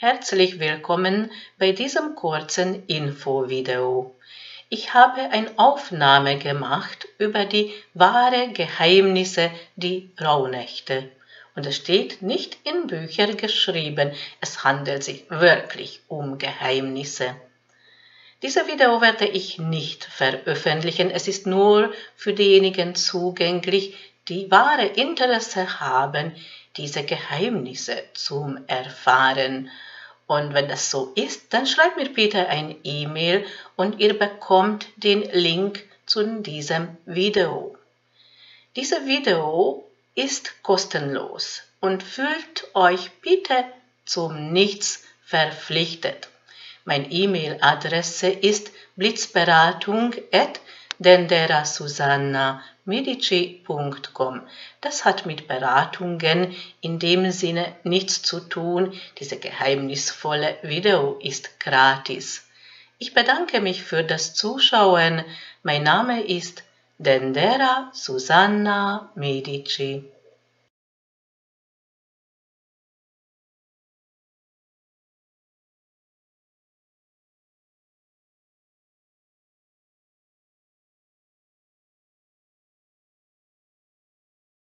Herzlich willkommen bei diesem kurzen Infovideo. Ich habe eine Aufnahme gemacht über die wahren Geheimnisse der Rauhnächte. Und es steht nicht in Büchern geschrieben, es handelt sich wirklich um Geheimnisse. Dieses Video werde ich nicht veröffentlichen, es ist nur für diejenigen zugänglich, die wahre Interesse haben, diese Geheimnisse zu erfahren. Und wenn das so ist, dann schreibt mir bitte ein E-Mail und ihr bekommt den Link zu diesem Video. Dieses Video ist kostenlos und fühlt euch bitte zum Nichts verpflichtet. Meine E-Mail-Adresse ist blitzberatung@denderasusanna.medici.com. Das hat mit Beratungen in dem Sinne nichts zu tun. Dieses geheimnisvolle Video ist gratis. Ich bedanke mich für das Zuschauen. Mein Name ist Dendera Susanna Medici.